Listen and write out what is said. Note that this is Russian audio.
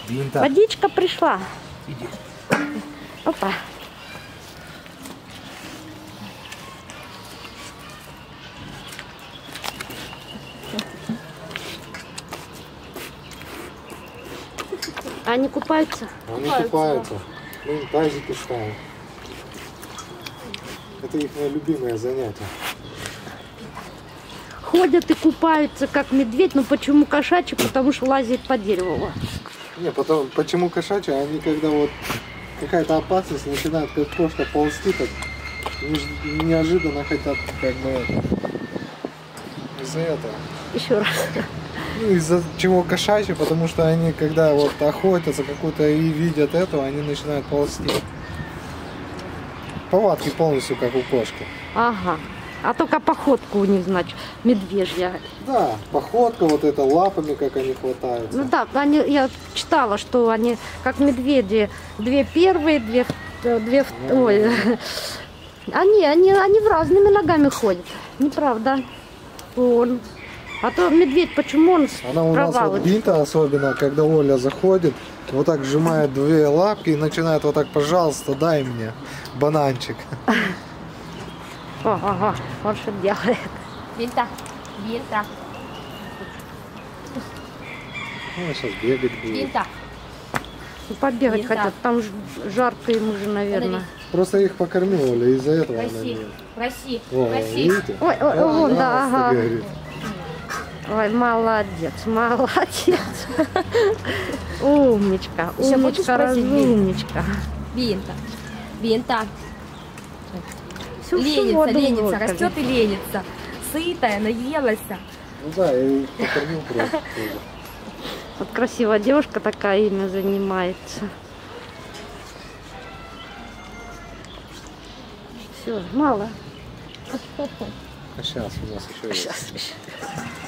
Бинта. Водичка пришла. Иди. Опа. Они купаются? Они купаются. Мы им тазики ставим. Это их любимое занятие. Ходят и купаются, как медведь. Но почему кошачий? Потому что лазит по дереву. Не, потом, почему кошачьи? Они когда вот какая-то опасность начинают как кошка ползти, так неожиданно хотят как бы из-за этого. Еще раз. Ну, из-за чего кошачьи? Потому что они, когда вот охотятся какую-то и видят этого, они начинают ползти. Повадки полностью как у кошки. Ага. А только походка у них, значит, медвежья. Да, походка вот это, лапами как они хватаются. Ну да, я читала, что они как медведи. Две первые, две ой. Они в разными ногами ходят. Неправда. Он. А то медведь, почему он Она у нас вот Бинта особенно, когда Оля заходит, вот так сжимает две лапки и начинает вот так, пожалуйста, дай мне бананчик. Ага, он что делает. Бинта, Бинта, Ну, сейчас бегать будет. Бинта. Побегать Бинта. хотят, там жарко ему же, наверное. Просто их покормила, Оля, из-за этого она Проси, не... проси, О, проси. видите? Ой, вон, да, Пожалуйста, ага. говорит. Ой, молодец, молодец. Умничка, Еще хочешь умничка, спросить, разумничка. Бинта, Бинта. Всю Ленится, воду ленится, выпили. растет и ленится. Сытая, наелась. Ну да, я их покормил просто тоже. Вот красивая девушка такая ими занимается. Все, мало. А сейчас у нас еще есть. Сейчас.